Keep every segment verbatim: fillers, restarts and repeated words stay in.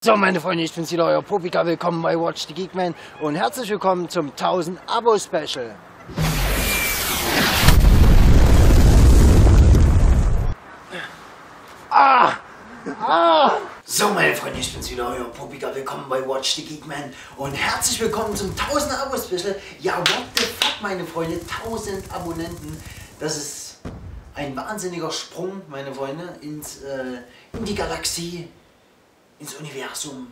So meine Freunde, ich bin's wieder, euer Popika, willkommen bei Watch the Geekman und herzlich willkommen zum tausend Abo Special. Ah! Ah! So meine Freunde, ich bin's wieder, euer Popika, willkommen bei Watch the Geekman und herzlich willkommen zum tausend Abo Special. Ja, what the fuck meine Freunde, tausend Abonnenten, das ist ein wahnsinniger Sprung, meine Freunde, ins, äh, in die Galaxie, ins Universum,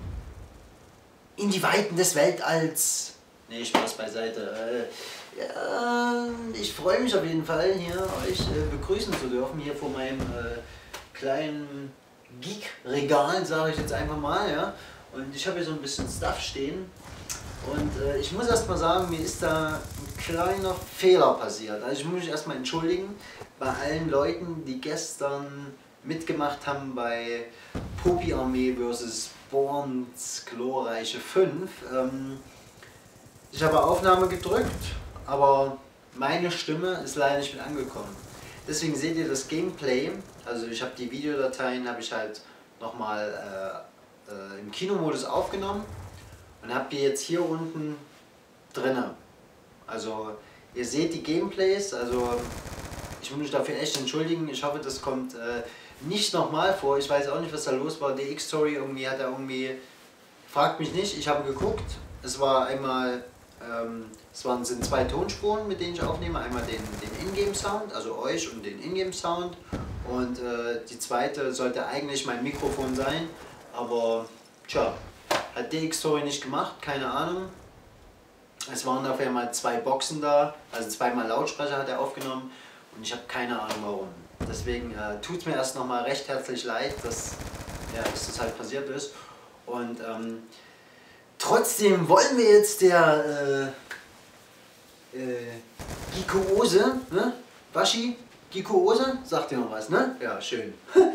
in die Weiten des Weltalls. Ne, Spaß beiseite. Äh, ja, ich freue mich auf jeden Fall, hier euch äh, begrüßen zu dürfen, hier vor meinem äh, kleinen Geek-Regal, sage ich jetzt einfach mal. Ja. Und ich habe hier so ein bisschen Stuff stehen. Und äh, ich muss erst mal sagen, mir ist da ein kleiner Fehler passiert. Also ich muss mich erstmal entschuldigen bei allen Leuten, die gestern mitgemacht haben bei Popi Armee versus Borns glorreiche fünf. Ähm, ich habe Aufnahme gedrückt, aber meine Stimme ist leider nicht mit angekommen. Deswegen seht ihr das Gameplay, also ich habe die Videodateien habe ich halt nochmal äh, äh, im Kinomodus aufgenommen und habe die jetzt hier unten drinne. Also ihr seht die Gameplays, also ich muss mich dafür echt entschuldigen. Ich hoffe, das kommt äh, nicht nochmal vor. Ich weiß auch nicht, was da los war. D X-Story irgendwie hat er irgendwie... Fragt mich nicht, ich habe geguckt. Es war einmal... Ähm, es waren, sind zwei Tonspuren, mit denen ich aufnehme. Einmal den, den Ingame-Sound, also euch und den Ingame-Sound. Und äh, die zweite sollte eigentlich mein Mikrofon sein. Aber tja, hat D X-Story nicht gemacht, keine Ahnung. Es waren dafür mal zwei Boxen da, also zweimal Lautsprecher hat er aufgenommen. Und ich habe keine Ahnung warum. Deswegen äh, tut es mir erst nochmal recht herzlich leid, dass, ja, dass das halt passiert ist. Und ähm, trotzdem wollen wir jetzt der äh, äh, Gikoose, ne? Waschi, Gikoose, sagt ihr noch was, ne? Ja, schön.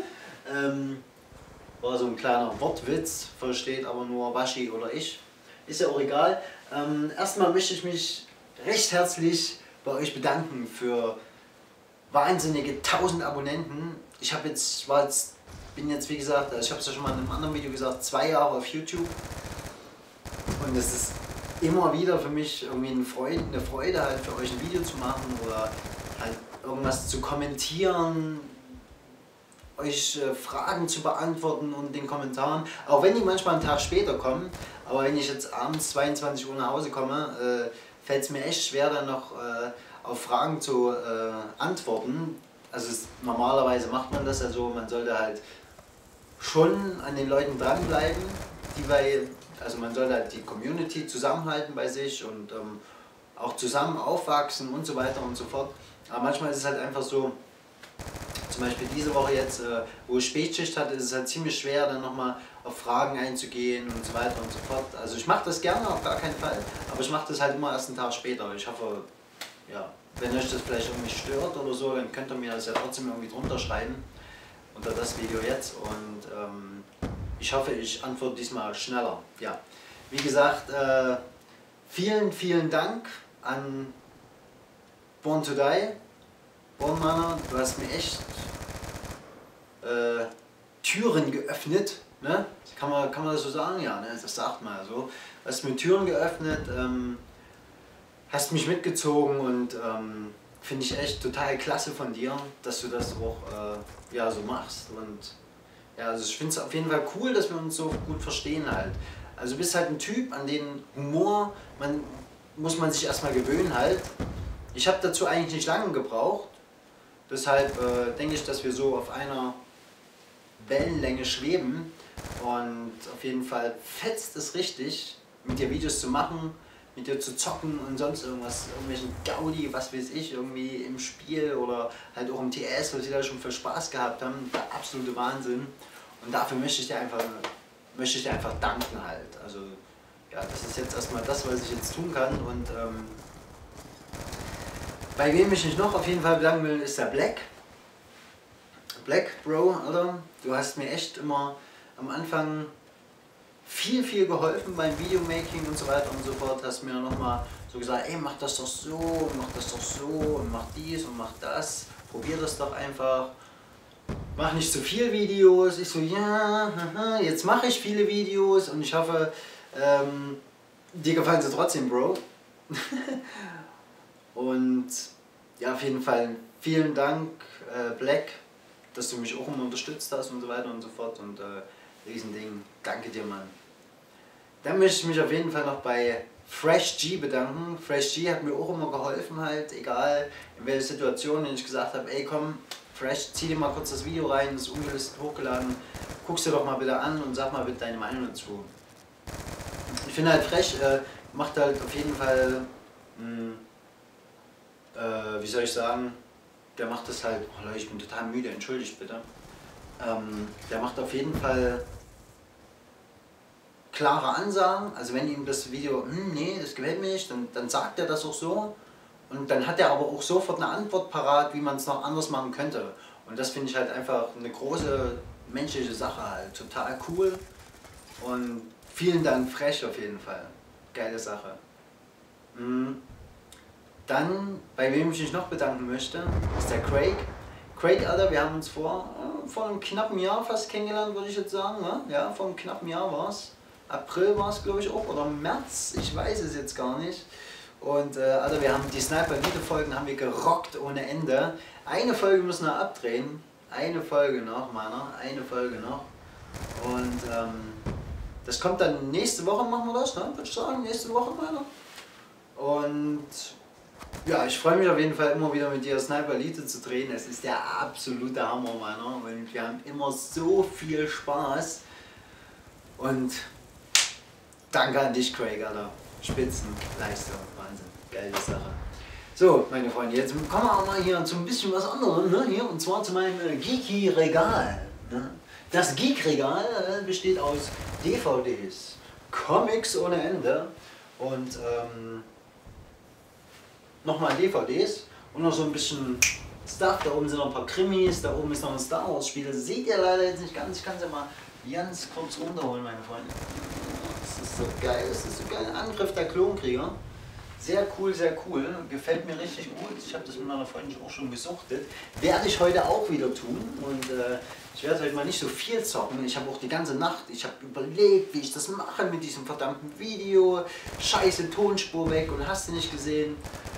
ähm, war so ein kleiner Wortwitz, versteht aber nur Waschi oder ich. Ist ja auch egal. Ähm, erstmal möchte ich mich recht herzlich bei euch bedanken für wahnsinnige tausend Abonnenten. Ich habe jetzt, war jetzt, bin jetzt wie gesagt, also ich habe es ja schon mal in einem anderen Video gesagt, zwei Jahre auf YouTube. Und es ist immer wieder für mich irgendwie eine Freude, eine Freude halt für euch ein Video zu machen oder halt irgendwas zu kommentieren, euch äh, Fragen zu beantworten und den Kommentaren, auch wenn die manchmal einen Tag später kommen, aber wenn ich jetzt abends zweiundzwanzig Uhr nach Hause komme, äh, fällt es mir echt schwer dann noch äh, auf Fragen zu äh, antworten. Also es, normalerweise macht man das ja so, man sollte halt schon an den Leuten dranbleiben, die bei, also man sollte halt die Community zusammenhalten bei sich und ähm, auch zusammen aufwachsen und so weiter und so fort. Aber manchmal ist es halt einfach so, zum Beispiel diese Woche jetzt, äh, wo ich Spätschicht hatte, ist es halt ziemlich schwer, dann nochmal auf Fragen einzugehen und so weiter und so fort. Also ich mache das gerne, auf gar keinen Fall, aber ich mache das halt immer erst einen Tag später. Ich hoffe, ja, wenn euch das vielleicht irgendwie stört oder so, dann könnt ihr mir das ja trotzdem irgendwie drunter schreiben, unter das Video jetzt. Und ähm, ich hoffe, ich antworte diesmal schneller. Ja, wie gesagt, äh, vielen, vielen Dank an Born to Die. Bornmanner, du hast mir echt äh, Türen geöffnet, ne? Kann man, kann man das so sagen? Ja, ne? Das sagt man ja so. Du hast mir Türen geöffnet, ähm, hast mich mitgezogen und ähm, finde ich echt total klasse von dir, dass du das auch äh, ja, so machst. Und ja, also ich finde es auf jeden Fall cool, dass wir uns so gut verstehen halt. Also du bist halt ein Typ, an den Humor, man, muss man sich erstmal gewöhnen halt. Ich habe dazu eigentlich nicht lange gebraucht. Deshalb äh, denke ich, dass wir so auf einer Wellenlänge schweben und auf jeden Fall fetzt es richtig, mit dir Videos zu machen, mit dir zu zocken und sonst irgendwas, irgendwelchen Gaudi, was weiß ich, irgendwie im Spiel oder halt auch im T S, was wir da schon für Spaß gehabt haben, der absolute Wahnsinn. Und dafür möchte ich dir einfach, möchte ich dir einfach danken halt. Also ja, das ist jetzt erstmal das, was ich jetzt tun kann und ähm, bei wem ich mich noch auf jeden Fall bedanken will, ist der Black. Black, Bro, oder? Du hast mir echt immer am Anfang viel, viel geholfen beim Videomaking und so weiter und so fort. Hast mir nochmal so gesagt, ey, mach das doch so, mach das doch so und mach dies und mach das. Probier das doch einfach. mach nicht zu viel Videos. Ich so, ja, haha, jetzt mache ich viele Videos und ich hoffe, ähm, dir gefallen sie trotzdem, Bro. Und ja, auf jeden Fall vielen Dank, äh, Black, dass du mich auch immer unterstützt hast und so weiter und so fort. Und äh, Riesending, danke dir, Mann. Dann möchte ich mich auf jeden Fall noch bei Fresh G bedanken. Fresh G hat mir auch immer geholfen, halt, egal in welcher Situation, wenn ich gesagt habe, ey komm, Fresh, zieh dir mal kurz das Video rein, das ist ungelistet hochgeladen, guckst dir doch mal bitte an und sag mal bitte deine Meinung dazu. Ich finde halt, Fresh äh, macht halt auf jeden Fall, mh, äh, wie soll ich sagen, der macht das halt, oh Leute, ich bin total müde, entschuldigt bitte. Ähm, der macht auf jeden Fall klare Ansagen, also wenn ihm das Video, hm, nee, das gefällt mir nicht, dann, dann sagt er das auch so. Und dann hat er aber auch sofort eine Antwort parat, wie man es noch anders machen könnte. Und das finde ich halt einfach eine große menschliche Sache halt, total cool. Und vielen Dank, Fresh auf jeden Fall. Geile Sache. Mhm. Dann, bei wem ich mich noch bedanken möchte, ist der Craig. Craig, Alter, wir haben uns vor, äh, vor einem knappen Jahr fast kennengelernt, würde ich jetzt sagen. Ne? Ja, vor einem knappen Jahr war es. April war es, glaube ich, auch, oder März, ich weiß es jetzt gar nicht. Und äh, also wir haben die Sniper-Video-Folgen haben wir gerockt ohne Ende. Eine Folge müssen wir abdrehen. Eine Folge noch, meiner. Eine Folge noch. Und ähm, das kommt dann nächste Woche, machen wir das, ne? Würde ich sagen, nächste Woche, meiner. Und ja, ich freue mich auf jeden Fall immer wieder mit dir Sniper Elite zu drehen. Es ist der absolute Hammer, meiner. Und wir haben immer so viel Spaß. Und danke an dich, Craig, Alter. Spitzenleistung, Wahnsinn, geile Sache. So, meine Freunde, jetzt kommen wir auch mal hier zu ein bisschen was anderem, ne? Hier, und zwar zu meinem äh, Geeky-Regal. Ne? Das Geek-Regal äh, besteht aus D V Ds, Comics ohne Ende und ähm, nochmal D V Ds und noch so ein bisschen Stuff. Da oben sind noch ein paar Krimis, da oben ist noch ein Star Wars Spiel. Das seht ihr leider jetzt nicht ganz, ich kann es ja mal ganz kurz runterholen, meine Freunde. Das ist so geil, das ist so geil. Angriff der Klonkrieger. Sehr cool, sehr cool. Gefällt mir richtig gut. Ich habe das mit meiner Freundin auch schon gesuchtet. Werde ich heute auch wieder tun. Und äh, ich werde heute mal nicht so viel zocken. Ich habe auch die ganze Nacht, ich habe überlegt, wie ich das mache mit diesem verdammten Video. Scheiße, Tonspur weg und hast du nicht gesehen.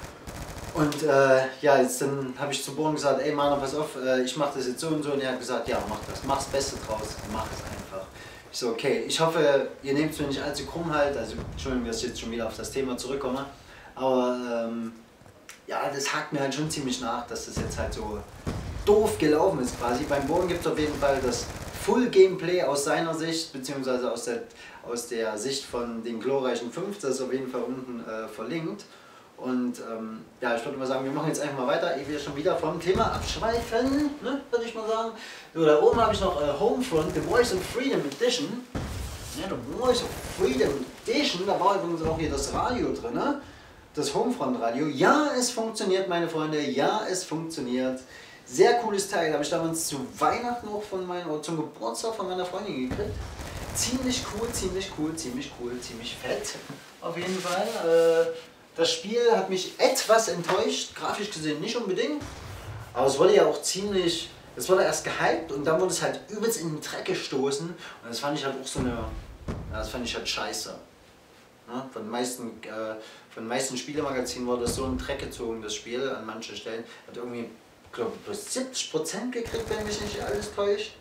Und äh, ja, jetzt dann habe ich zu Born gesagt, ey Mann, pass auf, äh, ich mache das jetzt so und so. Und er hat gesagt, ja, mach das, mach das Beste draus, mach es einfach. Ich so, okay, ich hoffe, ihr nehmt es mir nicht allzu krumm halt. Also, Entschuldigung, dass ich jetzt schon wieder auf das Thema zurückkomme. Aber ähm, ja, das hakt mir halt schon ziemlich nach, dass das jetzt halt so doof gelaufen ist quasi. Beim Born gibt es auf jeden Fall das Full Gameplay aus seiner Sicht, beziehungsweise aus der, aus der Sicht von den glorreichen fünf, das ist auf jeden Fall unten äh, verlinkt. Und ähm, ja, ich würde mal sagen, wir machen jetzt einfach mal weiter, ehe wir schon wieder vom Thema abschweifen, ne, würde ich mal sagen. So, da oben habe ich noch äh, Homefront, The Voice of Freedom Edition. Ja, The Voice of Freedom Edition, da war übrigens auch hier das Radio drin, ne? Das Homefront Radio. Ja, es funktioniert, meine Freunde, ja, es funktioniert. Sehr cooles Teil, habe ich damals zu Weihnachten auch von meinem, oder zum Geburtstag von meiner Freundin gekriegt. Ziemlich cool, ziemlich cool, ziemlich cool, ziemlich fett, auf jeden Fall. Äh, Das Spiel hat mich etwas enttäuscht, grafisch gesehen nicht unbedingt, aber es wurde ja auch ziemlich, es wurde erst gehypt und dann wurde es halt übelst in den Dreck gestoßen und das fand ich halt auch so eine, ja, das fand ich halt scheiße. Ja, von den meisten, äh, von den meisten Spielemagazinen wurde das so in den Dreck gezogen, das Spiel an manchen Stellen, hat irgendwie, glaube ich, bloß siebzig Prozent gekriegt, wenn mich nicht alles täuscht.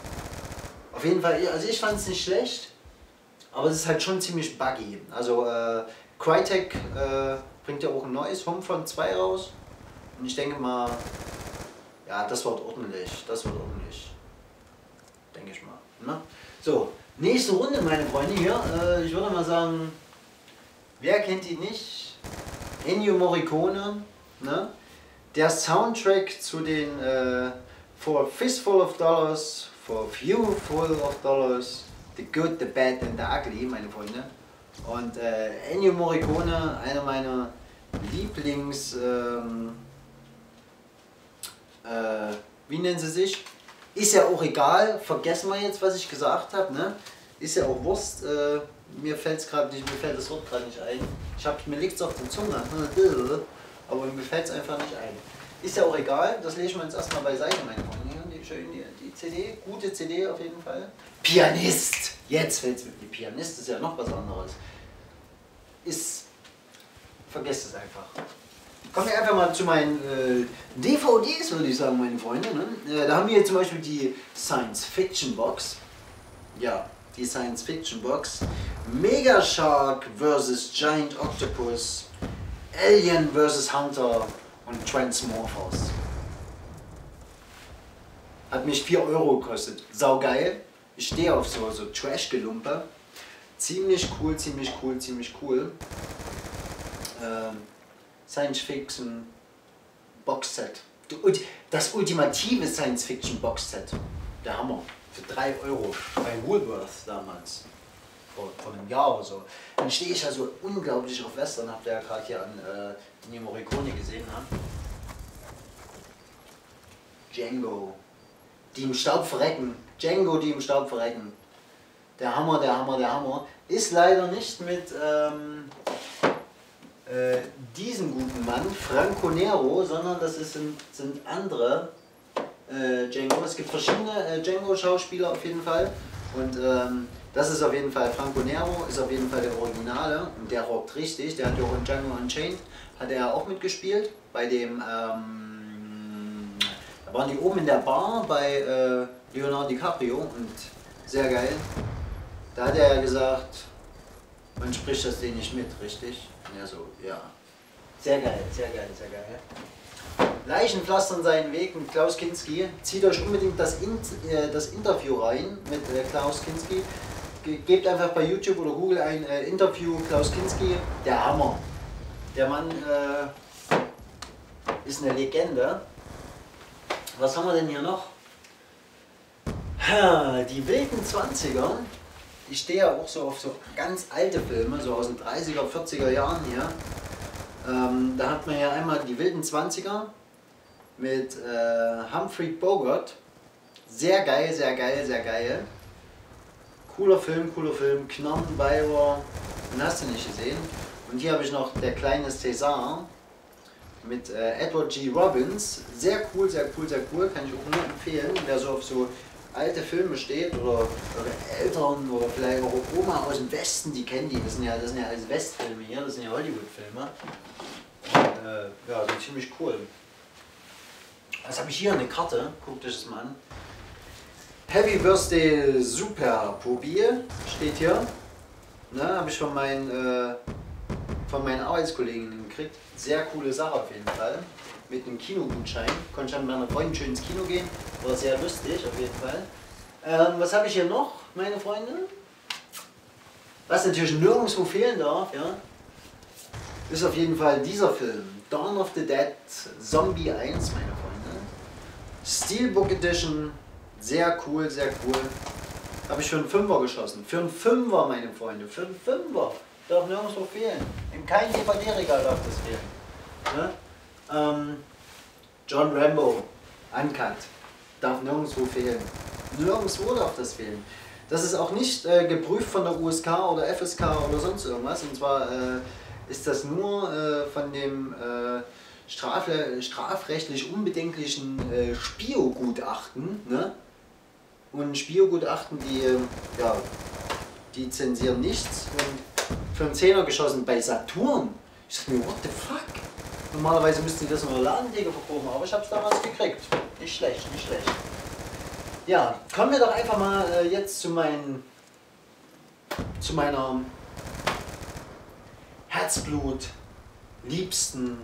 Auf jeden Fall, also ich fand es nicht schlecht, aber es ist halt schon ziemlich buggy, also äh, Crytek äh, bringt ja auch ein neues Homefront zwei raus und ich denke mal, ja, das wird ordentlich, das wird ordentlich, denke ich mal. Ne? So, nächste Runde, meine Freunde hier, äh, ich würde mal sagen, wer kennt ihn nicht? Ennio Morricone, ne? Der Soundtrack zu den äh, For a Fistful of Dollars, For a Few Full of Dollars, The Good, The Bad and The Ugly, meine Freunde. Und äh, Ennio Morricone, einer meiner Lieblings, ähm, äh, wie nennen sie sich? Ist ja auch egal, vergessen wir jetzt, was ich gesagt habe, ne? Ist ja auch Wurst, äh, mir fällt es gerade nicht, mir fällt das Wort gerade nicht ein. Ich hab, mir liegt es auf der Zunge, aber mir fällt es einfach nicht ein. Ist ja auch egal, das lege ich mir jetzt erstmal beiseite, meine Freunde. Die schön die, die C D, gute C D auf jeden Fall. Pianist! Jetzt fällt es mir, die Pianist ist ja noch was anderes. Ist, vergesst es einfach. Kommen wir einfach mal zu meinen äh, D V Ds, würde ich sagen, meine Freunde. Ne? Äh, da haben wir jetzt zum Beispiel die Science Fiction Box. Ja, die Science Fiction Box. Mega Shark versus. Giant Octopus. Alien versus. Hunter und Transmorphers. Hat mich vier Euro gekostet. Saugeil. Ich stehe auf so, so Trash-Gelumpe. Ziemlich cool, ziemlich cool, ziemlich cool. Ähm, Science Fiction Boxset. Das ultimative Science Fiction Boxset. Der Hammer. Für drei Euro bei Woolworth damals. Vor, vor einem Jahr oder so. Dann stehe ich also unglaublich auf Western. Habt ihr ja gerade hier an äh, Ennio Morricone gesehen. Ne? Django. Die im Staub verrecken. Django, die im Staub verrecken. Der Hammer, der Hammer, der Hammer. Ist leider nicht mit ähm, äh, diesem guten Mann, Franco Nero, sondern das ist, sind, sind andere äh, Django. Es gibt verschiedene äh, Django-Schauspieler auf jeden Fall. Und ähm, das ist auf jeden Fall Franco Nero, ist auf jeden Fall der Originale. Und der rockt richtig. Der hat ja auch in Django Unchained, hat er auch mitgespielt. Bei dem, ähm, da waren die oben in der Bar bei äh, Leonardo DiCaprio und sehr geil. Da hat er ja gesagt, man spricht das denen nicht mit, richtig? Ja, so, ja. Sehr geil, sehr geil, sehr geil. Leichen pflastern seinen Weg mit Klaus Kinski. Zieht euch unbedingt das, In äh, das Interview rein mit äh, Klaus Kinski. Ge gebt einfach bei YouTube oder Google ein äh, Interview Klaus Kinski. Der Hammer. Der Mann äh, ist eine Legende. Was haben wir denn hier noch? Die wilden Zwanziger. Ich stehe ja auch so auf so ganz alte Filme, so aus den dreißiger, vierziger Jahren hier. Ähm, da hat man ja einmal die wilden Zwanziger mit äh, Humphrey Bogart. Sehr geil, sehr geil, sehr geil. Cooler Film, cooler Film. Knochenbeiber, den hast du nicht gesehen. Und hier habe ich noch Der kleine Cäsar mit äh, Edward G. Robbins. Sehr cool, sehr cool, sehr cool. Kann ich auch nur empfehlen, wer so auf so alte Filme steht oder eure Eltern oder vielleicht eure Oma aus dem Westen, die kennen die. Das sind ja, das sind ja alles Westfilme hier, das sind ja Hollywood-Filme. Äh, ja, so ziemlich cool. Was habe ich hier? Eine Karte. Guckt euch das mal an. Happy Birthday Super Mobil steht hier. Ne, habe ich von meinen, äh, von meinen Arbeitskollegen gekriegt. Sehr coole Sache auf jeden Fall. Mit einem Kinogutschein. Konnte ich mit meiner Freundin schön ins Kino gehen. War sehr lustig auf jeden Fall. Ähm, was habe ich hier noch, meine Freunde? Was natürlich nirgendwo fehlen darf, ja, ist auf jeden Fall dieser Film. Dawn of the Dead Zombie eins, meine Freunde. Steelbook Edition. Sehr cool, sehr cool. Habe ich für einen Fünfer geschossen. Für einen Fünfer, meine Freunde. Für einen Fünfer. Darf nirgendwo fehlen. In keinem D V D-Regal darf das fehlen. Ne? Ähm, John Rambo. Uncut. Darf nirgendwo fehlen. Nirgendwo darf das fehlen. Das ist auch nicht äh, geprüft von der U S K oder F S K oder sonst irgendwas. Und zwar äh, ist das nur äh, von dem äh, straf strafrechtlich unbedenklichen äh, Spio-Gutachten. Ne? Und Spio-Gutachten, die, äh, ja, die zensieren nichts. Und für einen Zehner geschossen bei Saturn. Ich dachte mir, what the fuck? Normalerweise müssten die das in der Ladentheke verkaufen, aber ich habe es damals gekriegt. Nicht schlecht, nicht schlecht. Ja, kommen wir doch einfach mal äh, jetzt zu, mein, zu meiner Herzblut liebsten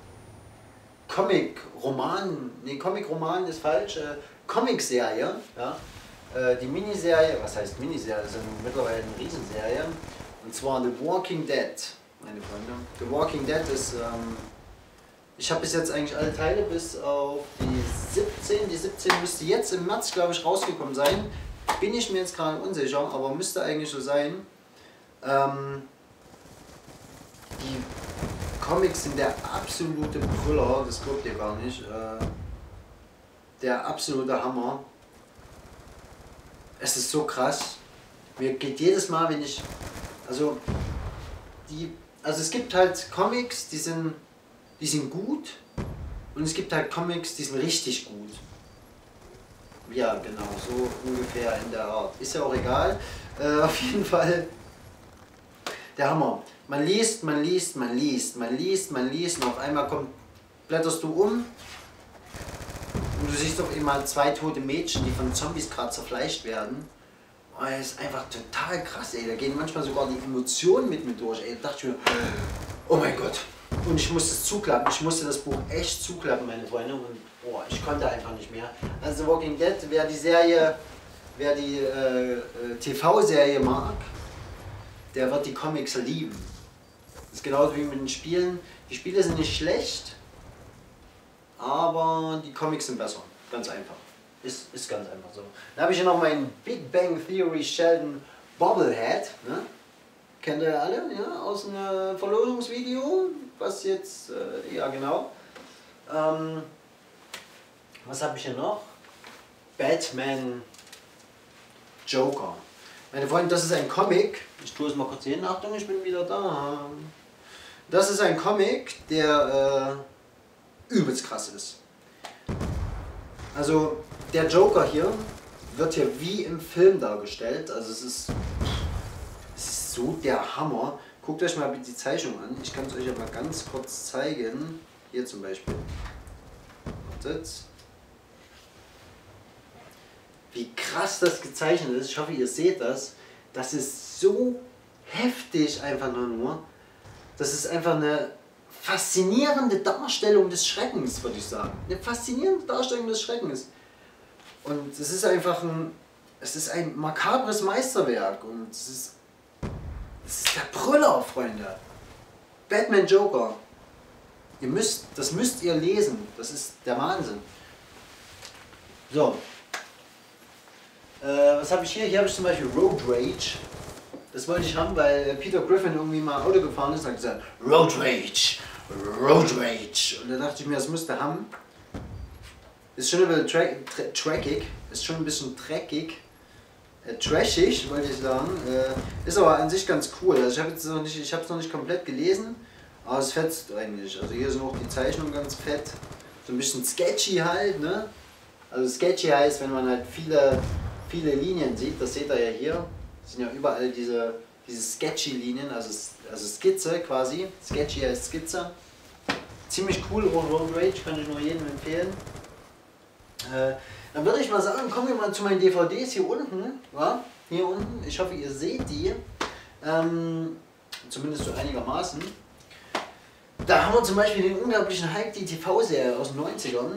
Comic-Roman, nee, Comic-Roman ist falsch, äh, Comic-Serie, ja, äh, die Miniserie, was heißt Miniserie, das ist mittlerweile eine Riesenserie, und zwar The Walking Dead, meine Freunde. The Walking Dead ist, ähm, ich habe bis jetzt eigentlich alle Teile bis auf die siebzehn, die siebzehn müsste jetzt im März, glaube ich, rausgekommen sein, bin ich mir jetzt gerade unsicher, aber müsste eigentlich so sein. Ähm, die Comics sind der absolute Brüller, das glaubt ihr gar nicht. Äh, der absolute Hammer. Es ist so krass. Mir geht jedes Mal, wenn ich. Also, die, also es gibt halt Comics, die sind, die sind gut. Und es gibt halt Comics, die sind richtig gut. Ja, genau, so ungefähr in der Art. Ist ja auch egal. Äh, auf jeden Fall der Hammer. Man liest, man liest, man liest, man liest, man liest und auf einmal kommt, blätterst du um und du siehst auf einmal zwei tote Mädchen, die von Zombies gerade zerfleischt werden. Und das ist einfach total krass, ey. Da gehen manchmal sogar die Emotionen mit mir durch, ey. Da dachte ich mir, oh mein Gott. Und ich musste es zuklappen. Ich musste das Buch echt zuklappen, meine Freunde. Und oh, ich konnte einfach nicht mehr. Also Walking Dead, wer die Serie, wer die äh, T V-Serie mag, der wird die Comics lieben. Das ist genauso wie mit den Spielen. Die Spiele sind nicht schlecht, aber die Comics sind besser. Ganz einfach. Ist, ist ganz einfach so. Dann habe ich hier noch meinen Big Bang Theory Sheldon Bobblehead. Ne? Kennt ihr alle, ja? Aus einem Verlosungsvideo. Was jetzt, äh, ja genau. Ähm, was habe ich hier noch? Batman Joker. Meine Freunde, das ist ein Comic. Ich tue es mal kurz hin. Achtung, ich bin wieder da. Das ist ein Comic, der äh, übelst krass ist. Also der Joker hier wird hier wie im Film dargestellt. Also es ist, es ist so der Hammer. Guckt euch mal bitte die Zeichnung an. Ich kann es euch aber ganz kurz zeigen. Hier zum Beispiel. Wartet. Wie krass das gezeichnet ist. Ich hoffe, ihr seht das. Das ist so heftig einfach nur. Das ist einfach eine faszinierende Darstellung des Schreckens, würde ich sagen. Eine faszinierende Darstellung des Schreckens. Und es ist einfach ein, es ist ein makabres Meisterwerk. Und es ist, es ist der Brüller, Freunde. Batman Joker. Ihr müsst, das müsst ihr lesen. Das ist der Wahnsinn. So. Äh, was habe ich hier? Hier habe ich zum Beispiel Road Rage. Das wollte ich haben, weil Peter Griffin irgendwie mal Auto gefahren ist und hat gesagt, Road Rage, Road Rage. Und da dachte ich mir, das müsste haben. Ist schon ein bisschen tra tra trackig, ist schon ein bisschen dreckig, äh, trashig, wollte ich sagen. Äh, ist aber an sich ganz cool. Also ich habe es noch nicht, ich habe es noch nicht komplett gelesen, aber es fetzt eigentlich. Also hier sind auch die Zeichnungen ganz fett, so ein bisschen sketchy halt, ne? Also sketchy heißt, wenn man halt viele, viele Linien sieht. Das seht ihr ja hier. Das sind ja überall diese, diese sketchy Linien, also, also Skizze quasi. Sketchy heißt Skizze. Ziemlich cool, Road Rage, kann ich nur jedem empfehlen. Äh, dann würde ich mal sagen, kommen wir mal zu meinen D V Ds hier unten. Ja? Hier unten, ich hoffe ihr seht die. Ähm, zumindest so einigermaßen. Da haben wir zum Beispiel den unglaublichen Hulk, die T V-Serie aus den neunzigern.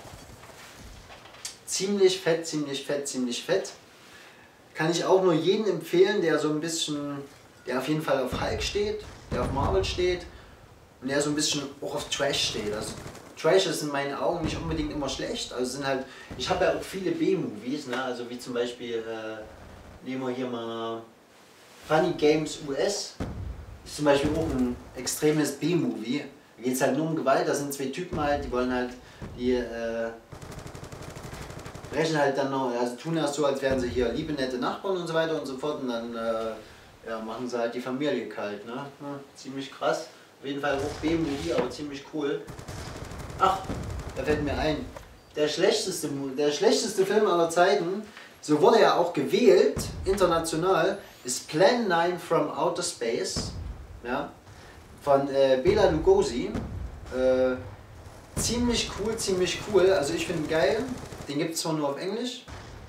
Ziemlich fett, ziemlich fett, ziemlich fett. Kann ich auch nur jedem empfehlen, der so ein bisschen, der auf jeden Fall auf Hulk steht, der auf Marvel steht und der so ein bisschen auch auf Trash steht. Also Trash ist in meinen Augen nicht unbedingt immer schlecht. Also sind halt, ich habe ja auch viele B-Movies, ne? Also wie zum Beispiel, äh, nehmen wir hier mal Funny Games U S, ist zum Beispiel auch ein extremes B-Movie. Da geht es halt nur um Gewalt, da sind zwei Typen halt, die wollen halt, die äh, brechen halt dann noch, also tun das so, als wären sie hier liebe, nette Nachbarn und so weiter und so fort und dann äh, ja, machen sie halt die Familie kalt, ne? Ja, ziemlich krass. Auf jeden Fall auch B-Movie, aber ziemlich cool. Ach, da fällt mir ein, der schlechteste, der schlechteste Film aller Zeiten, so wurde er auch gewählt, international, ist Plan neun from Outer Space, ja, von äh, Bela Lugosi. Äh, ziemlich cool, ziemlich cool, also ich finde ihn geil, den gibt es zwar nur auf Englisch,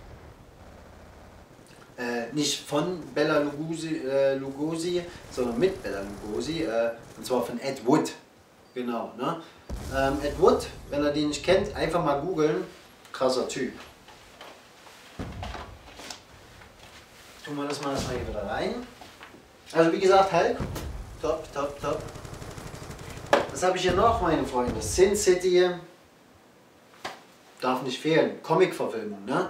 äh, nicht von Bela Lugosi, äh, Lugosi, sondern mit Bela Lugosi, äh, und zwar von Ed Wood, genau, ne? Ähm, Ed Wood, wenn ihr den nicht kennt, einfach mal googeln, krasser Typ. Tun wir das mal erstmal hier wieder rein. Also wie gesagt, Hulk, top, top, top. Was habe ich hier noch, meine Freunde? Sin City, darf nicht fehlen, Comic-Verfilmung, ne?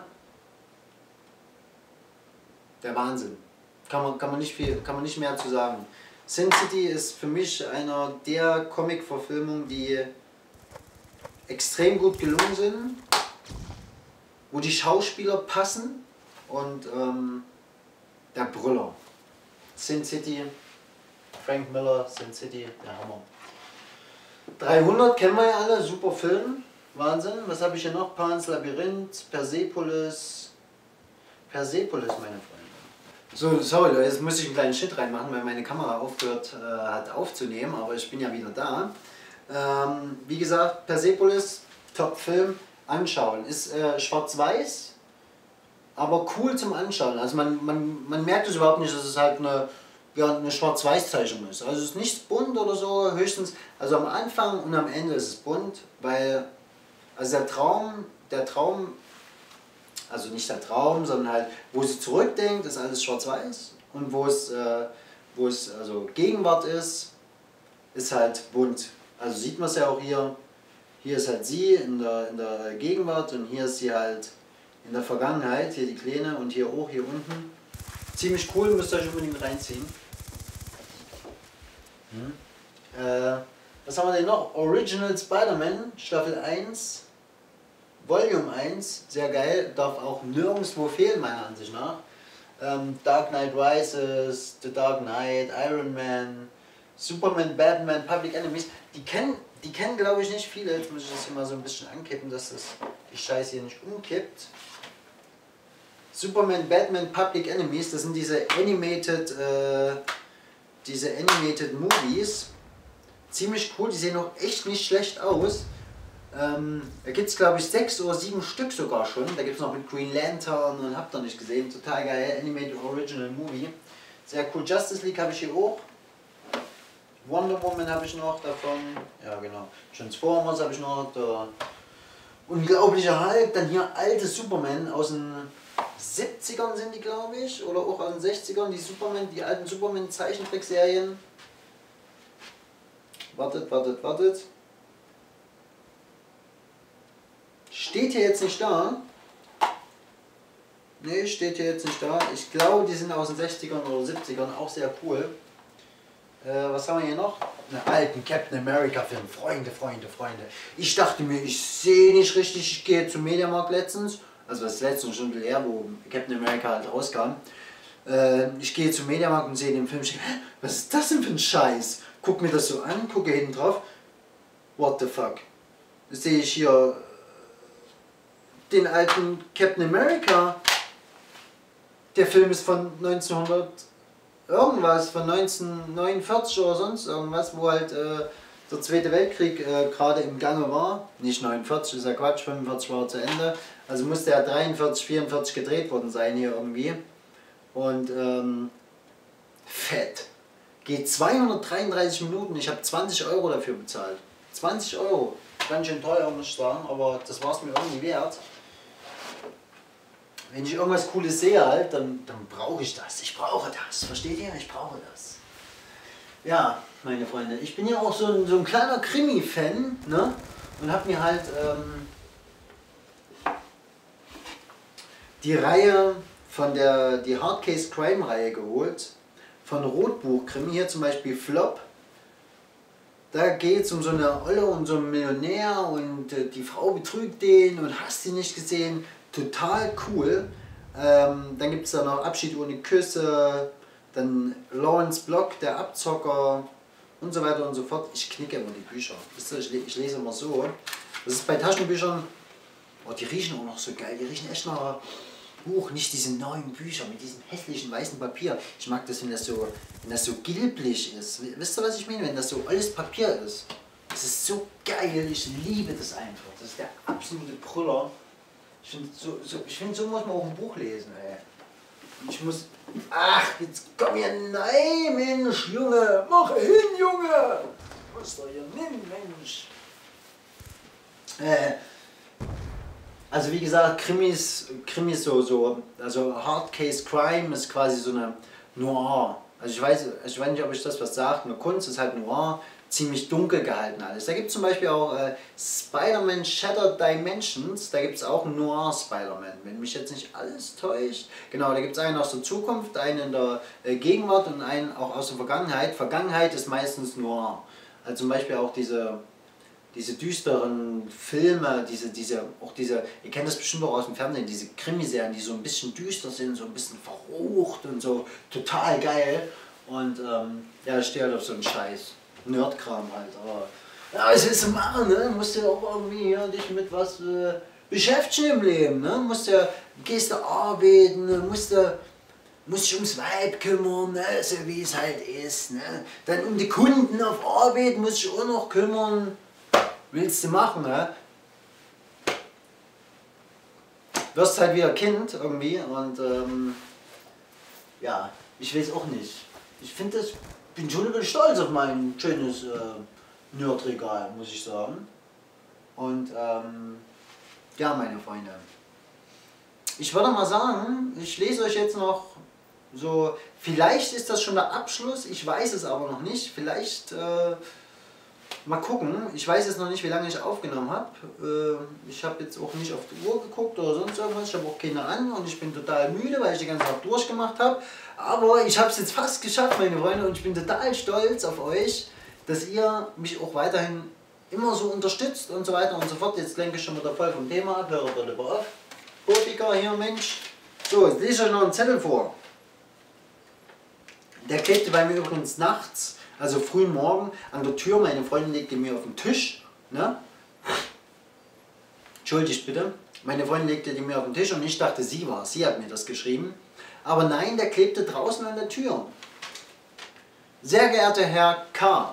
Der Wahnsinn. Kann man, kann man nicht viel, kann man nicht mehr zu sagen. Sin City ist für mich einer der Comic-Verfilmungen, die extrem gut gelungen sind, wo die Schauspieler passen und ähm, der Brüller. Sin City, Frank Miller, Sin City, der Hammer. dreihundert kennen wir ja alle, super Film. Wahnsinn. Was habe ich hier noch? Pan's Labyrinth, Persepolis. Persepolis, meine Freunde. So, sorry Leute, jetzt muss ich einen kleinen Shit reinmachen, weil meine Kamera aufgehört äh, hat aufzunehmen, aber ich bin ja wieder da. Ähm, wie gesagt, Persepolis, Top-Film, anschauen. Ist äh, schwarz-weiß, aber cool zum Anschauen. Also man, man, man merkt es überhaupt nicht, dass es halt eine, ja, eine Schwarz-Weiß-Zeichnung ist. Also es ist nichts bunt oder so, höchstens, also am Anfang und am Ende ist es bunt, weil, also der Traum, der Traum, also nicht der Traum, sondern halt, wo sie zurückdenkt, ist alles schwarz-weiß und wo es, äh, wo es also Gegenwart ist, ist halt bunt. Also sieht man es ja auch hier, hier ist halt sie in der, in der Gegenwart und hier ist sie halt in der Vergangenheit, hier die Kleine und hier auch, hier unten. Ziemlich cool, müsst ihr euch unbedingt reinziehen. Hm. Äh, was haben wir denn noch? Original Spider-Man, Staffel eins, Volume eins, sehr geil, darf auch nirgendwo fehlen, meiner Ansicht nach. Ähm, Dark Knight Rises, The Dark Knight, Iron Man, Superman, Batman, Public Enemies, die kennen, die kennen glaube ich nicht viele. Jetzt muss ich das hier mal so ein bisschen ankippen, dass das die Scheiße hier nicht umkippt. Superman, Batman, Public Enemies, das sind diese animated, äh, diese animated Movies. Ziemlich cool, die sehen auch echt nicht schlecht aus. Ähm, da gibt es glaube ich sechs oder sieben Stück sogar schon. Da gibt es noch mit Green Lantern und habt ihr nicht gesehen. Total geil, Animated Original Movie. Sehr cool. Justice League habe ich hier auch. Wonder Woman habe ich noch davon. Ja genau. Transformers habe ich noch. Der unglaubliche Hulk. Dann hier alte Superman aus den siebzigern sind die glaube ich. Oder auch aus den sechzigern. Die Superman, die alten Superman Zeichentrickserien. Wartet, wartet, wartet. Steht hier jetzt nicht da. Ne, steht hier jetzt nicht da. Ich glaube, die sind aus den sechzigern oder siebzigern, auch sehr cool. Äh, was haben wir hier noch? Einen alten Captain America Film. Freunde, Freunde, Freunde. Ich dachte mir, ich sehe nicht richtig. Ich gehe zum Mediamarkt letztens. Also das letzte schon ein bisschen eher, wo Captain America halt rauskam. Äh, ich gehe zum Mediamarkt und sehe den Film. Ich denke, was ist das denn für ein Scheiß? Guck mir das so an, gucke hinten drauf. What the fuck? Jetzt sehe ich hier den alten Captain America. Der Film ist von neunzehnhundert irgendwas, von neunzehnhundertneunundvierzig oder sonst irgendwas, wo halt äh, der Zweite Weltkrieg äh, gerade im Gange war. Nicht neunundvierzig, ist ja Quatsch, fünfundvierzig war zu Ende. Also musste er dreiundvierzig, vierundvierzig gedreht worden sein hier irgendwie. Und ähm, fett. Geht zweihundertdreiunddreißig Minuten, ich habe zwanzig Euro dafür bezahlt. zwanzig Euro. Ganz schön teuer, muss ich sagen, aber das war es mir irgendwie wert. Wenn ich irgendwas Cooles sehe halt, dann, dann brauche ich das. Ich brauche das. Versteht ihr? Ich brauche das. Ja, meine Freunde, ich bin ja auch so ein, so ein kleiner Krimi-Fan, ne? Und habe mir halt ähm, die Reihe von der, die Hardcase Crime-Reihe geholt. Von Rotbuch Krimi, hier zum Beispiel Flop. Da geht es um so eine Olle und so einen Millionär und äh, die Frau betrügt den und hast sie nicht gesehen. Total cool. Ähm, dann gibt es da noch Abschied ohne Küsse, dann Lawrence Block, der Abzocker und so weiter und so fort. Ich knicke immer die Bücher. Wisst ihr, ich, ich lese immer so. Das ist bei Taschenbüchern, oh, die riechen auch noch so geil. Die riechen echt nach Buch, nicht diese neuen Bücher mit diesem hässlichen weißen Papier. Ich mag das, wenn das so, wenn das so gilblich ist. Wisst ihr, was ich meine? Wenn das so alles Papier ist. Das ist so geil. Ich liebe das einfach. Das ist der absolute Brüller. Ich finde, so, so, ich find, so muss man auch ein Buch lesen, ey. Ich muss... Ach, jetzt komm hier... Nein, Mensch, Junge! Mach hin, Junge! Was soll hier nehmen, Mensch? Äh... Also wie gesagt, Krimis, Krimis so, so, also Hard Case Crime ist quasi so eine Noir. Also ich weiß, ich weiß nicht, ob ich das was sagt, eine Kunst ist halt Noir, ziemlich dunkel gehalten alles. Da gibt es zum Beispiel auch äh, Spider-Man Shattered Dimensions, da gibt es auch Noir Spider-Man, wenn mich jetzt nicht alles täuscht. Genau, da gibt es einen aus der Zukunft, einen in der äh, Gegenwart und einen auch aus der Vergangenheit. Vergangenheit ist meistens Noir. Also zum Beispiel auch diese... diese düsteren Filme, diese, diese, auch diese, ihr kennt das bestimmt auch aus dem Fernsehen, diese Krimiserien, die so ein bisschen düster sind, so ein bisschen verrucht und so, total geil. Und ähm, ja, ich stehe halt auf so einen Scheiß, Nerdkram halt, aber Ja, was willst du machen, ne? Musst du auch irgendwie hier dich mit was äh, beschäftigen im Leben, ne? Musst du, gehst du arbeiten, musst du, musst dich ums Weib kümmern, ne? So wie es halt ist, ne? Dann um die Kunden auf Arbeit musst du dich auch noch kümmern. Willst du machen, ne? Wirst halt wieder Kind irgendwie und ähm, ja, ich weiß auch nicht. Ich finde das, bin schon ein bisschen stolz auf mein schönes äh, Nerdregal, muss ich sagen. Und ähm, ja, meine Freunde, ich würde mal sagen, ich lese euch jetzt noch so, vielleicht ist das schon der Abschluss, ich weiß es aber noch nicht, vielleicht äh, mal gucken, ich weiß jetzt noch nicht, wie lange ich aufgenommen habe. Äh, ich habe jetzt auch nicht auf die Uhr geguckt oder sonst irgendwas, ich habe auch keine an und ich bin total müde, weil ich die ganze Zeit durchgemacht habe. Aber ich habe es jetzt fast geschafft, meine Freunde, und ich bin total stolz auf euch, dass ihr mich auch weiterhin immer so unterstützt und so weiter und so fort. Jetzt lenke ich schon wieder voll vom Thema ab, hört lieber auf. Botiker hier, Mensch. So, jetzt lese ich euch noch einen Zettel vor. Der klebte bei mir übrigens nachts, also frühen Morgen, an der Tür. Meine Freundin legte mir auf den Tisch. Ne? Entschuldigt bitte. Meine Freundin legte die mir auf den Tisch und ich dachte, sie war. Sie hat mir das geschrieben. Aber nein, der klebte draußen an der Tür. Sehr geehrter Herr K.,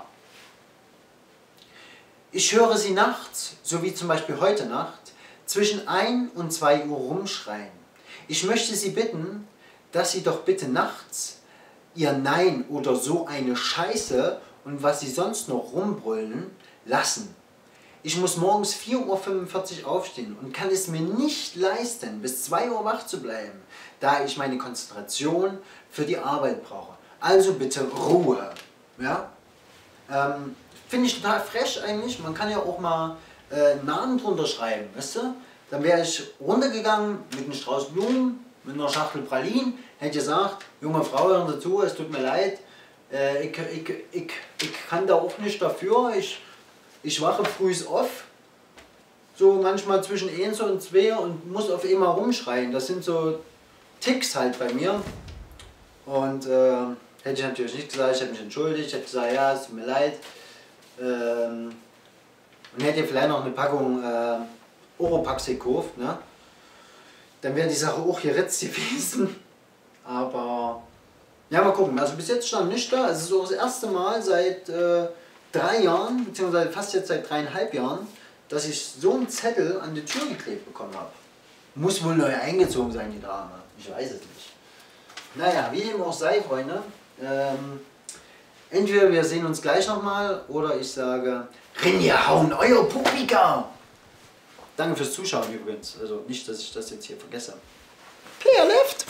ich höre Sie nachts, so wie zum Beispiel heute Nacht, zwischen ein und zwei Uhr rumschreien. Ich möchte Sie bitten, dass Sie doch bitte nachts Ihr Nein oder so eine Scheiße und was Sie sonst noch rumbrüllen, lassen. Ich muss morgens vier Uhr fünfundvierzig aufstehen und kann es mir nicht leisten, bis zwei Uhr wach zu bleiben, da ich meine Konzentration für die Arbeit brauche. Also bitte Ruhe. Ja? Ähm, Finde ich total fresh eigentlich. Man kann ja auch mal äh, Namen drunter schreiben, weißt du? Dann wäre ich runtergegangen mit einem Strauß Blumen, mit einer Schachtel Pralinen, hätte gesagt, junge Frau, hören Sie zu, es tut mir leid, äh, ich, ich, ich, ich kann da auch nicht dafür, ich, ich wache früh auf, so manchmal zwischen eins und zwei und muss auf einmal rumschreien. Das sind so Ticks halt bei mir. Und äh, hätte ich natürlich nicht gesagt, ich hätte mich entschuldigt, ich hätte gesagt, ja, es tut mir leid. Ähm, und hätte vielleicht noch eine Packung äh, Oropax gekauft, ne? Dann wäre die Sache auch geritzt gewesen. Aber ja, mal gucken. Also bis jetzt stand nicht da. Es ist so das erste Mal seit äh, drei Jahren, beziehungsweise fast jetzt seit dreieinhalb Jahren, dass ich so einen Zettel an die Tür geklebt bekommen habe. Muss wohl neu eingezogen sein, die Dame. Ich weiß es nicht. Naja, wie dem auch sei, Freunde. Ähm, entweder wir sehen uns gleich nochmal oder ich sage, Rinja, hauen euer Publika! Danke fürs Zuschauen übrigens. Also nicht, dass ich das jetzt hier vergesse. Clear left!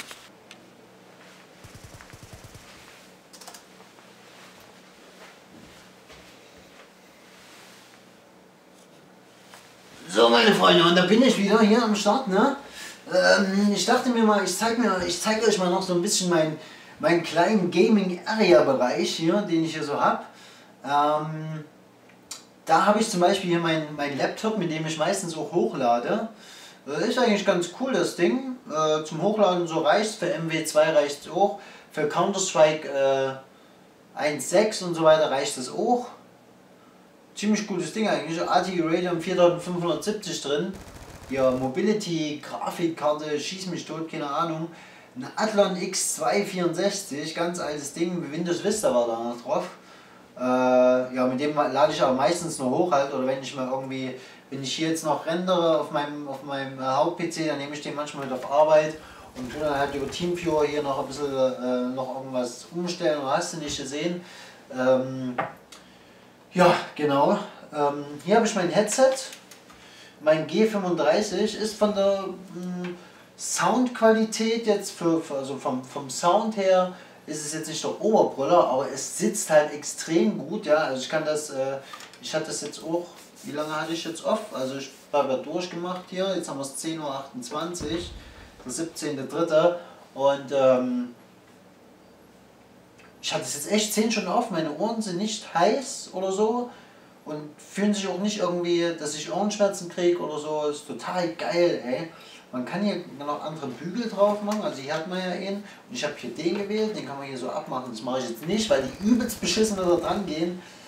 So, meine Freunde, und da bin ich wieder hier am Start, ne? Ähm, ich dachte mir mal, ich zeige mir, ich zeige euch mal noch so ein bisschen meinen mein kleinen Gaming-Area-Bereich hier, den ich hier so habe. Ähm, da habe ich zum Beispiel hier meinen mein Laptop, mit dem ich meistens auch hochlade. Äh, ist eigentlich ganz cool, das Ding. Äh, zum Hochladen so reicht, für M W zwei reicht es auch, für Counter-Strike äh, eins Punkt sechs und so weiter reicht es auch. Ziemlich gutes Ding eigentlich, A T I Radeon viertausendfünfhundertsiebzig drin. Hier Mobility, Grafikkarte, schieß mich tot, keine Ahnung. Ein Athlon X zweihundertvierundsechzig, ganz altes Ding, Windows Vista war da noch drauf. Äh, ja, mit dem lade ich aber meistens nur hoch halt, oder wenn ich mal irgendwie, wenn ich hier jetzt noch rendere auf meinem, auf meinem Haupt-P C, dann nehme ich den manchmal mit auf Arbeit und tue dann halt über TeamViewer hier noch ein bisschen äh, noch irgendwas umstellen, oder hast du nicht gesehen. Ähm, ja, genau. Ähm, hier habe ich mein Headset. Mein G fünfunddreißig ist von der mh, Soundqualität jetzt, für, für, also vom, vom Sound her, ist es jetzt nicht der Oberbrüller, aber es sitzt halt extrem gut. Ja, also ich kann das, äh, ich hatte das jetzt auch, wie lange hatte ich jetzt off? Also ich habe ja durchgemacht hier, jetzt haben wir es zehn Uhr achtundzwanzig, der siebzehnte dritte und ähm, ich hatte es jetzt echt zehn Stunden auf, meine Ohren sind nicht heiß oder so und fühlen sich auch nicht irgendwie, dass ich Ohrenschmerzen kriege oder so. Ist total geil, ey. Man kann hier noch andere Bügel drauf machen, also hier hat man ja einen und ich habe hier den gewählt, den kann man hier so abmachen. Das mache ich jetzt nicht, weil die übelst beschissen da dran gehen.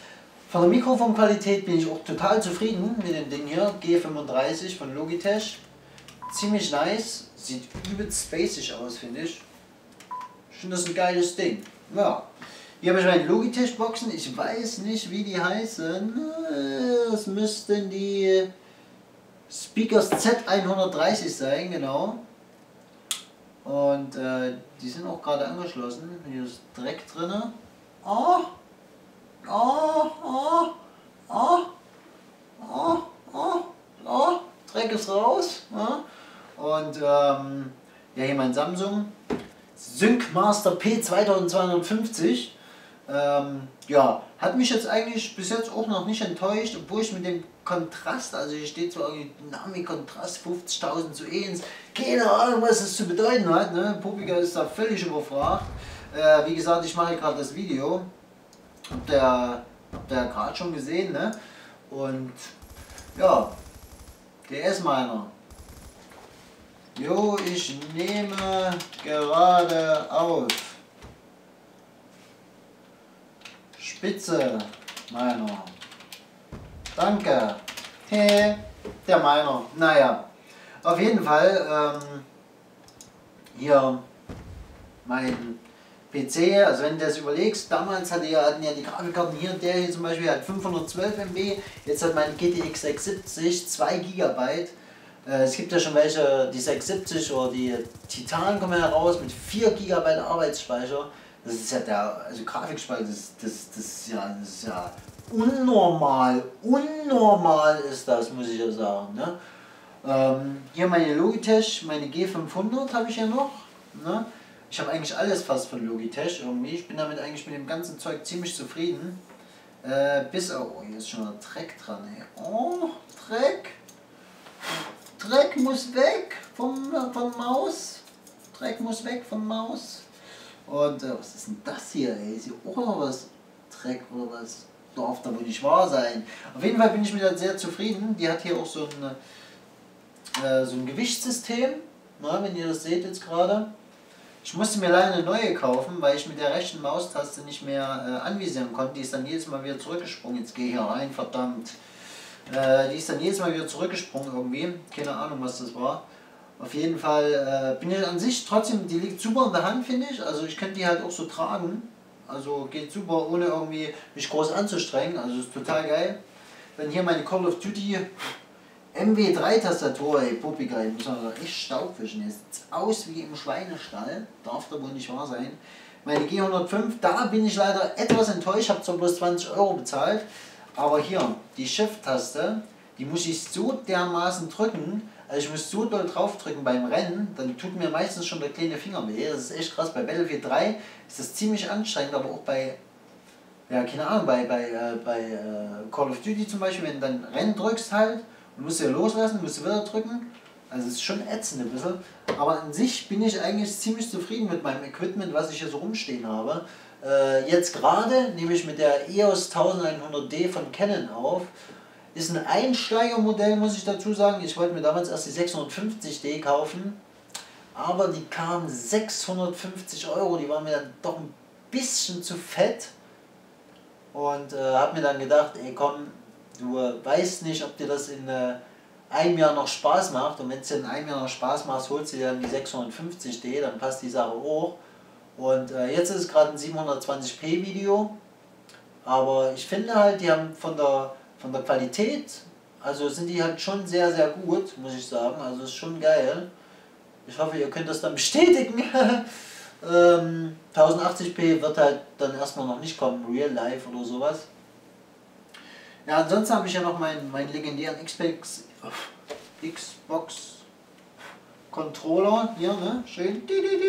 Von der Mikrofonqualität bin ich auch total zufrieden mit dem Ding hier, G fünfunddreißig von Logitech. Ziemlich nice, sieht übelst spacig aus, finde ich. Ich finde das ein geiles Ding. Ja. Hier habe ich meine Logitech Boxen, ich weiß nicht wie die heißen. Das müssten die Speakers Z hundertdreißig sein, genau. Und äh, die sind auch gerade angeschlossen. Hier ist Dreck drin. Oh, oh, oh, oh, oh, oh, oh, Dreck ist raus. Ja. Und ähm, ja, hier mein Samsung SyncMaster P zweitausendzweihundertfünfzig. Ähm, ja, hat mich jetzt eigentlich bis jetzt auch noch nicht enttäuscht, obwohl ich mit dem Kontrast, also hier steht zwar irgendwie Dynamik-Kontrast fünfzigtausend zu eins, keine Ahnung was das zu bedeuten hat, ne? Popiger ist da völlig überfragt. Äh, wie gesagt, ich mache gerade das Video, habt ihr, habt ihr gerade schon gesehen, ne? Und ja, der S-Miner. Jo, ich nehme gerade auf. Spitze, Miner. Danke. Hey, der Miner. Naja, auf jeden Fall ähm, hier mein P C. Also wenn du das überlegst, damals hatte ja, hatten ja die Grafikkarten hier, der hier zum Beispiel hat fünfhundertzwölf Megabyte, jetzt hat mein G T X sechshundertsiebzig zwei Gigabyte. Äh, es gibt ja schon welche, die sechshundertsiebzig oder die Titan kommen heraus mit vier Gigabyte Arbeitsspeicher. Das ist ja der, also Grafikspeicher, das, das, das, ist ja, das ist ja unnormal, unnormal ist das, muss ich ja sagen. Ne? Ähm, hier meine Logitech, meine G fünfhundert habe ich hier noch. Ne? Ich habe eigentlich alles fast von Logitech irgendwie, ich bin damit eigentlich mit dem ganzen Zeug ziemlich zufrieden. Äh, bis, oh, hier ist schon mal Dreck dran, ey. Oh, Dreck. Dreck muss weg vom, vom Maus. Dreck muss weg vom Maus. Und äh, was ist denn das hier, ey? Ist hier auch noch was? Dreck oder was? Darf da wohl nicht wahr sein. Auf jeden Fall bin ich mit der sehr zufrieden. Die hat hier auch so ein, äh, so ein Gewichtssystem. Na, wenn ihr das seht jetzt gerade. Ich musste mir leider eine neue kaufen, weil ich mit der rechten Maustaste nicht mehr äh, anvisieren konnte. Die ist dann jedes Mal wieder zurückgesprungen. Jetzt gehe ich hier rein, verdammt. Äh, die ist dann jedes Mal wieder zurückgesprungen irgendwie. Keine Ahnung, was das war. Auf jeden Fall äh, bin ich an sich trotzdem, die liegt super in der Hand, finde ich. Also ich könnte die halt auch so tragen. Also geht super, ohne irgendwie mich groß anzustrengen. Also ist total geil. Dann hier meine Call of Duty M W drei Tastatur, ey, Popiger, ich muss mal echt Staubwischen. Jetzt sieht aus wie im Schweinestall. Darf da wohl nicht wahr sein. Meine G hundertfünf, da bin ich leider etwas enttäuscht, habe zwar bloß zwanzig Euro bezahlt. Aber hier, die Shift-Taste, die muss ich so dermaßen drücken. Also ich muss so doll drauf drücken beim Rennen, dann tut mir meistens schon der kleine Finger weh. Das ist echt krass. Bei Battlefield drei ist das ziemlich anstrengend, aber auch bei, ja keine Ahnung, bei, bei, äh, bei äh, Call of Duty zum Beispiel, wenn du dann Rennen drückst halt und musst du loslassen, musst du wieder drücken. Also es ist schon ätzend ein bisschen. Aber an sich bin ich eigentlich ziemlich zufrieden mit meinem Equipment, was ich hier so rumstehen habe. Äh, jetzt gerade nehme ich mit der E O S elfhundert D von Canon auf. Ist ein Einsteigermodell, muss ich dazu sagen. Ich wollte mir damals erst die sechshundertfünfzig D kaufen, aber die kamen sechshundertfünfzig Euro, die waren mir dann doch ein bisschen zu fett. Und äh, habe mir dann gedacht, ey komm, du äh, weißt nicht, ob dir das in äh, einem Jahr noch Spaß macht. Und wenn es dir in einem Jahr noch Spaß macht, holst du dir dann die sechshundertfünfzig D, dann passt die Sache hoch. Und äh, jetzt ist es gerade ein siebenhundertzwanzig p Video, aber ich finde halt, die haben von der Von der Qualität, also sind die halt schon sehr, sehr gut, muss ich sagen. Also ist schon geil. Ich hoffe, ihr könnt das dann bestätigen. ähm, tausendachtzig p wird halt dann erstmal noch nicht kommen, Real Life oder sowas. Ja, ansonsten habe ich ja noch meinen, meinen legendären Xbox, Xbox Controller hier, ne? Schön.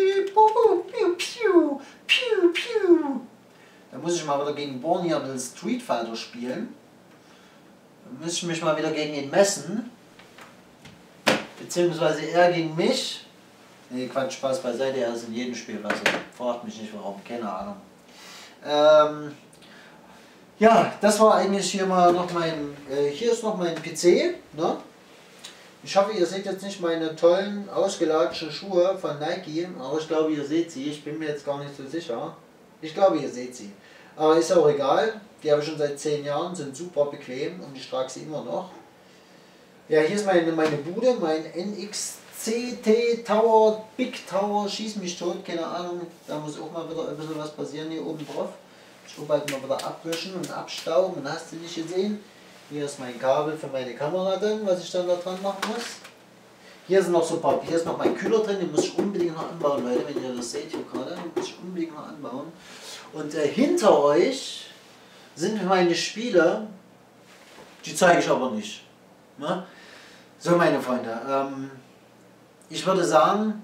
Da muss ich mal wieder gegen Born hier ein Street Fighter spielen. Da muss ich mich mal wieder gegen ihn messen. Beziehungsweise er gegen mich. Ne, Quatsch, Spaß beiseite, er ist in jedem Spiel was. Fragt mich nicht warum, keine Ahnung. Ähm, ja, das war eigentlich hier mal noch mein, äh, hier ist noch mein P C. Ne? Ich hoffe, ihr seht jetzt nicht meine tollen, ausgelatschten Schuhe von Nike, aber ich glaube, ihr seht sie. Ich bin mir jetzt gar nicht so sicher. Ich glaube, ihr seht sie. Aber ist auch egal. Die habe ich schon seit zehn Jahren, sind super bequem und ich trage sie immer noch. Ja, hier ist meine, meine Bude, mein N X C T Tower, Big Tower, schieß mich tot, keine Ahnung. Da muss auch mal wieder ein bisschen was passieren hier oben drauf. Ich will bald mal wieder abwischen und abstauben, und hast du nicht gesehen. Hier ist mein Kabel für meine Kamera drin, was ich dann da dran machen muss. Hier sind noch so ein paar, hier ist noch mein Kühler drin, den muss ich unbedingt noch anbauen, Leute, wenn ihr das seht hier gerade, den muss ich unbedingt noch anbauen. Und äh, hinter euch sind meine Spiele, die zeige ich aber nicht. Ne? So, meine Freunde, ähm, ich würde sagen,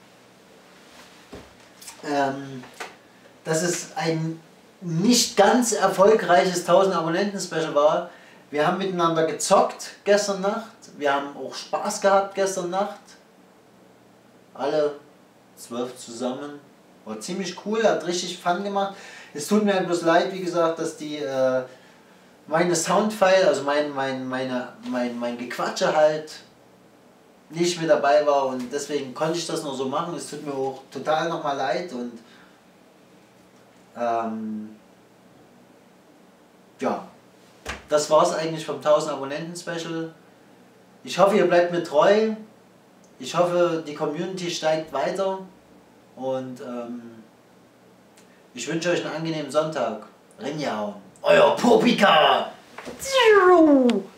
ähm, dass es ein nicht ganz erfolgreiches tausend Abonnenten Special war. Wir haben miteinander gezockt gestern Nacht, wir haben auch Spaß gehabt gestern Nacht, alle zwölf zusammen, war ziemlich cool, hat richtig Fun gemacht. Es tut mir bloß leid, wie gesagt, dass die äh, meine Soundfile, also mein, mein, meine, mein, mein Gequatsche halt nicht mit dabei war, und deswegen konnte ich das nur so machen. Es tut mir auch total nochmal leid, und ähm, ja, das war es eigentlich vom tausend Abonnenten Special. Ich hoffe, ihr bleibt mir treu. Ich hoffe, die Community steigt weiter, und ähm, ich wünsche euch einen angenehmen Sonntag. Rinjahauen. Euer Popika!